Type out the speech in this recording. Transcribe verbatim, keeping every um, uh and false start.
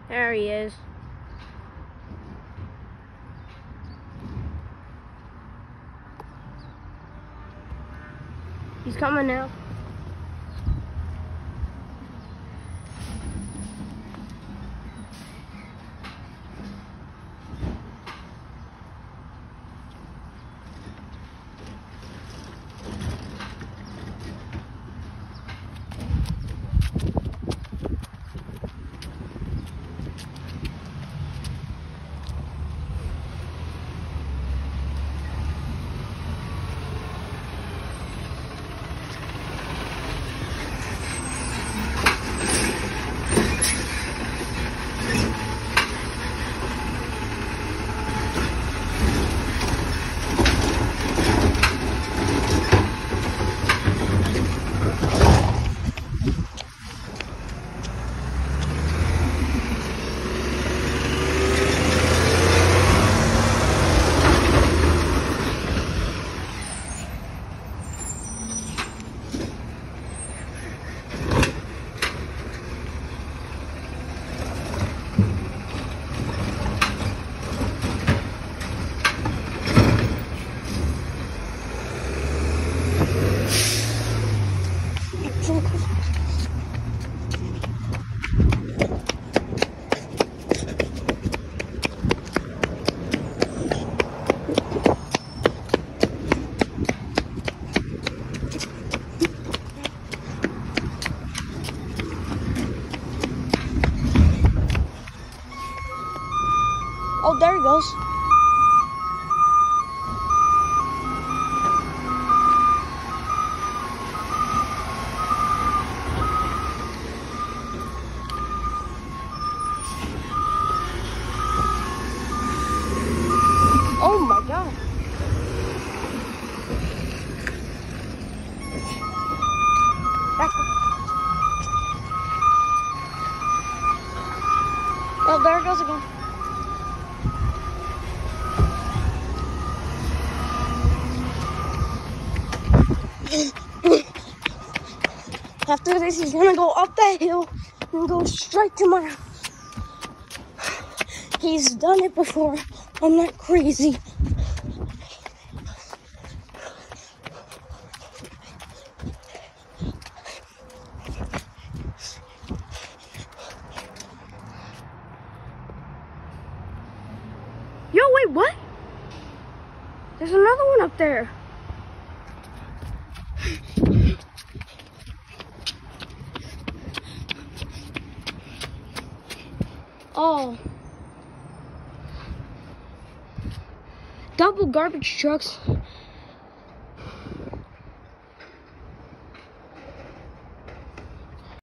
There he is. He's coming now. Oh, there he goes. Oh my God. Back up. Oh, there it goes again. After this, he's gonna go up that hill and go straight to my house. He's done it before. I'm not crazy. Yo, wait, what? There's another one up there. Oh. Double garbage trucks